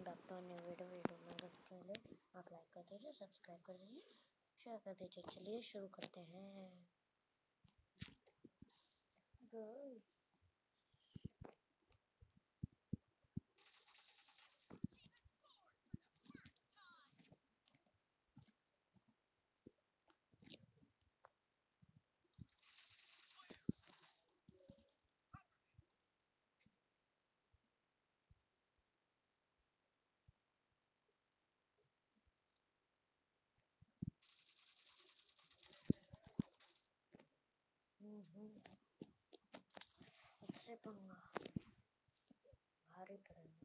Back to new video में पहले आप लाइक कर दीजिए, सब्सक्राइब कर दीजिए, शेयर कर दीजिए। चलिए शुरू करते हैं गाइस। इससे पंगा भारी पड़ेगा।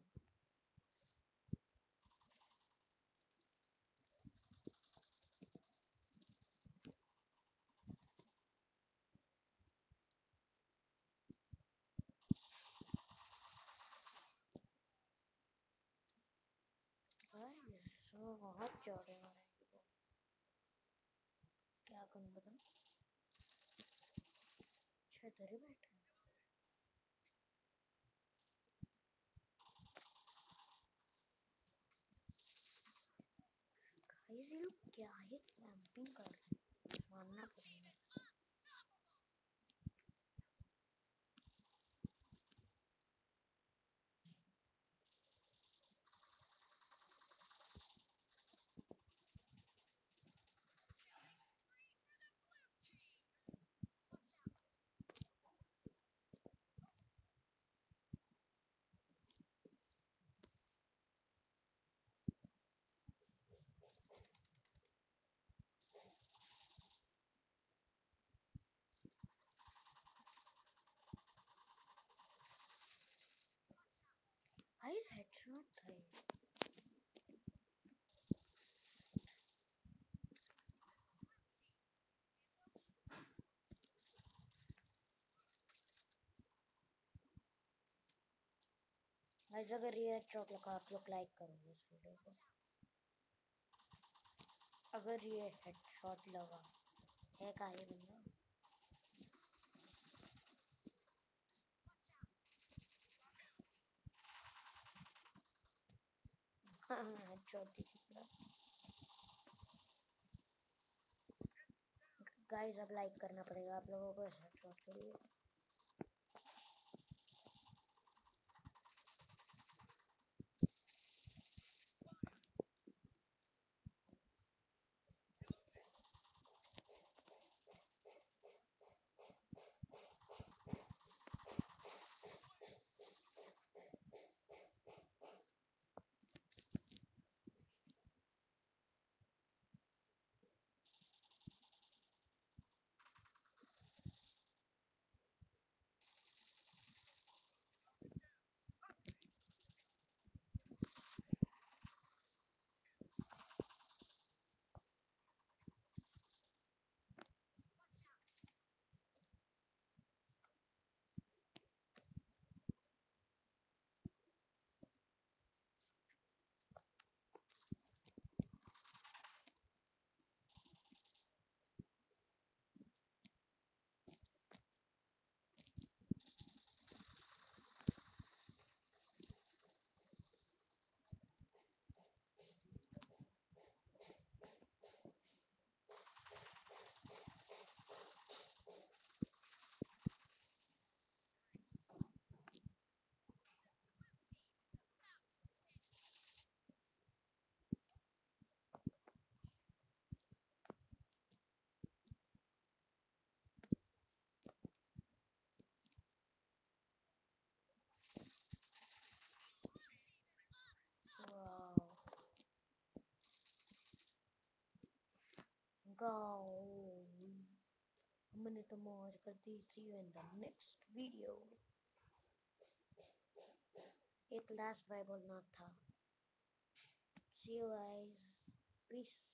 गाइस बहुत चौड़े हो रहे हैं वो। क्या करूं बताओ? अच्छा इधर ही बैठे हैं। गाइस ये लोग क्या ही कैंपिंग कर रहे हैं, मानना पड़ेगा। गाइस हेडशॉट था ये। गाइस अगर ये हेडशॉट लगा आप लोग लाइक करोगे इस वीडियो को? अगर ये हेडशॉट लगा है का ये बंदा हेडशॉट दिखेगा। गाइस अब लाइक करना पड़ेगा आप लोगों को इस हेडशॉट के लिए। गाओ हमने तो मौज कर दी। See you in the next video. एक लास्ट बाय बोलना था। See you guys, piece.